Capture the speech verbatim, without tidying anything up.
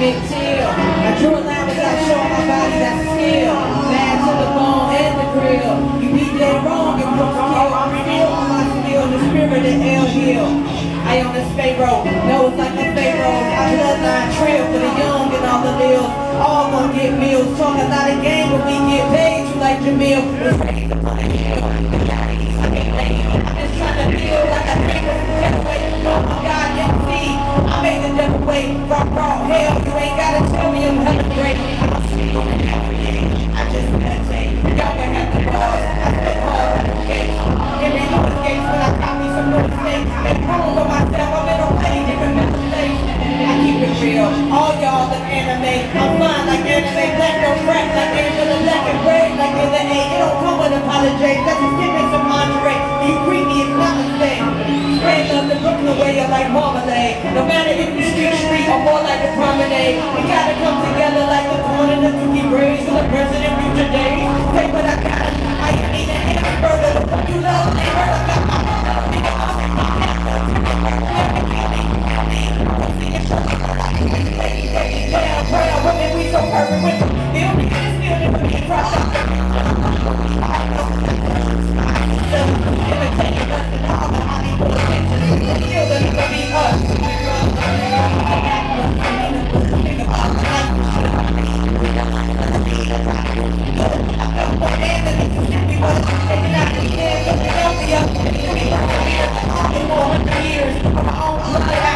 big chill. I drew a line without showing my body that skill. Bad to the bone and the grill. You be dead wrong if you're kill. I'm still on my skill, the spirit in L Hill. I own this Pharaoh, nose like a Pharaoh. I bloodline trail for the young and all the lils. All gonna get meals. Talk a lot of game, but we get paid. You like Jamil. I'm just trying to feel like I think of the devil way. Oh my God, M C, I made the devil way. Raw, raw, hell, you ain't gotta tell me I'm hella great. I don't see you in every I just meditate. Y'all can have the bars. I spit hard on the gates. Give me no escapes when I caught me some new mistakes. And prove for myself, I'm in a way different mental state. I keep it real. All y'all look anime. I'm fine like anime. Black no crack like Angela. Black and red like in the A. It don't come with apologies. That's just give me some lingerie. You creepy, it's not a thing. Spread love the Brooklyn way, you're like marmalade. No matter if you street street or more like a promenade, we gotta come together like the corn and the cookie braids for the president future days. Say what I got, I ain't eating any burger. You love me, hurt, I got my yeah, proud women, we so perfect with them. They don't need to steal it for me, proud. Years, I'm my own blood.